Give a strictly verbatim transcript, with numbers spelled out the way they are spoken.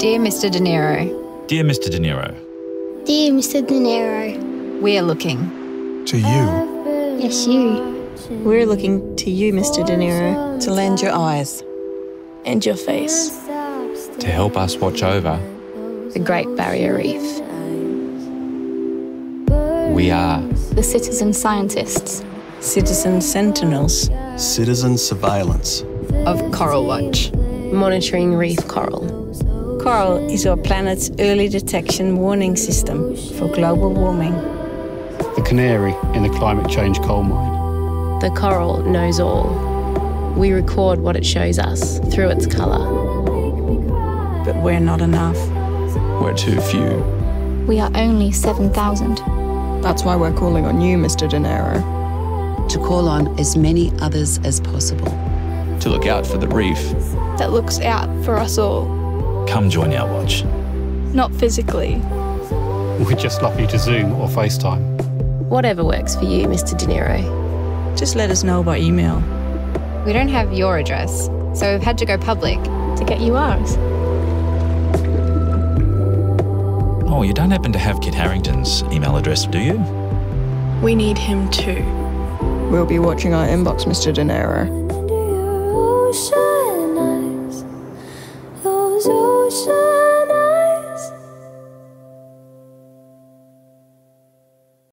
Dear Mister De Niro. Dear Mister De Niro. Dear Mister De Niro. We are looking. To you. Yes, you. We're looking to you, Mister De Niro, to lend your eyes and your face to help us watch over the Great Barrier Reef. We are the citizen scientists, citizen sentinels, citizen surveillance of Coral Watch, monitoring reef coral. Coral is our planet's early detection warning system for global warming. The canary in the climate change coal mine. The coral knows all. We record what it shows us through its colour. But we're not enough. We're too few. We are only seven thousand. That's why we're calling on you, Mister De Niro. To call on as many others as possible. To look out for the reef. That looks out for us all. Come join our watch. Not physically. We'd just love you to Zoom or FaceTime. Whatever works for you, Mister De Niro. Just let us know by email. We don't have your address, so we've had to go public to get you ours. Oh, you don't happen to have Kit Harington's email address, do you? We need him too. We'll be watching our inbox, Mister De Niro. Ocean eyes, those ocean